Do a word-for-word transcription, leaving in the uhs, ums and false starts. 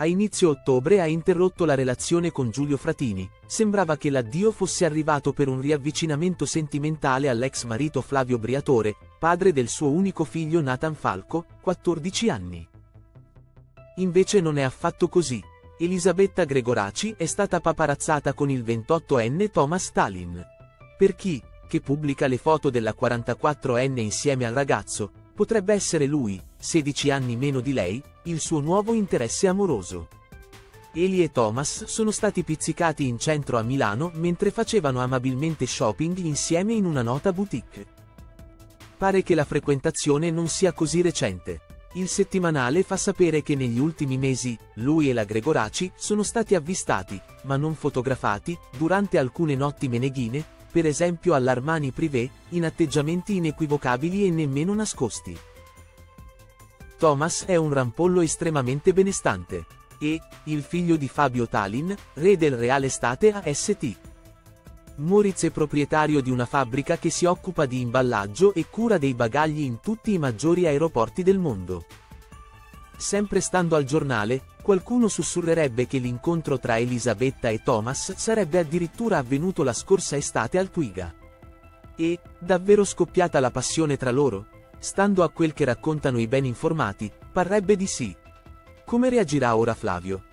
A inizio ottobre ha interrotto la relazione con Giulio Fratini. Sembrava che l'addio fosse arrivato per un riavvicinamento sentimentale all'ex marito Flavio Briatore, padre del suo unico figlio Nathan Falco, quattordici anni. Invece non è affatto così. Elisabetta Gregoraci è stata paparazzata con il ventottoenne Thomas Stalin. Per chi, che pubblica le foto della quarantaquattroenne insieme al ragazzo, potrebbe essere lui, sedici anni meno di lei, il suo nuovo interesse amoroso. Eli e Thomas sono stati pizzicati in centro a Milano mentre facevano amabilmente shopping insieme in una nota boutique. Pare che la frequentazione non sia così recente. Il settimanale fa sapere che negli ultimi mesi, lui e la Gregoraci sono stati avvistati, ma non fotografati, durante alcune notti meneghine, per esempio all'Armani Privé, in atteggiamenti inequivocabili e nemmeno nascosti. Thomas è un rampollo estremamente benestante. E, il figlio di Fabio Talin, re del Real Estate A S T. Moritz è proprietario di una fabbrica che si occupa di imballaggio e cura dei bagagli in tutti i maggiori aeroporti del mondo. Sempre stando al giornale, qualcuno sussurrerebbe che l'incontro tra Elisabetta e Thomas sarebbe addirittura avvenuto la scorsa estate al Twiga. E, davvero scoppiata la passione tra loro? Stando a quel che raccontano i ben informati, parrebbe di sì. Come reagirà ora Flavio?